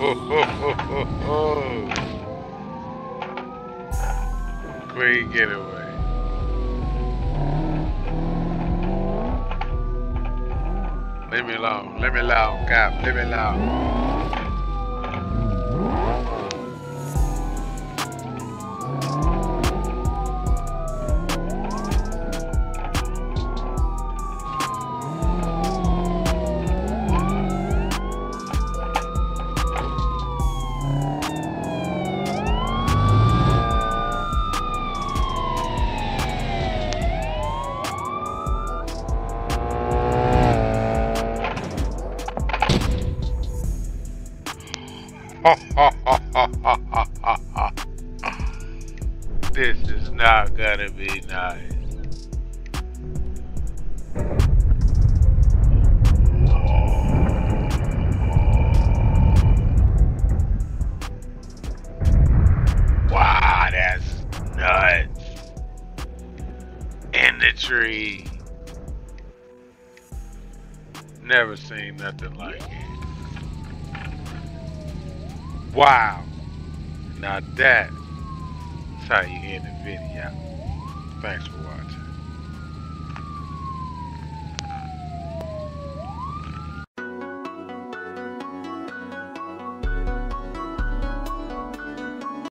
Great getaway. Leave me alone, Cap, leave me alone. This is not gonna be nice. Wow, that's nuts. In the tree. Never seen nothing like it. Wow. Now that's how you end the video. Thanks for watching.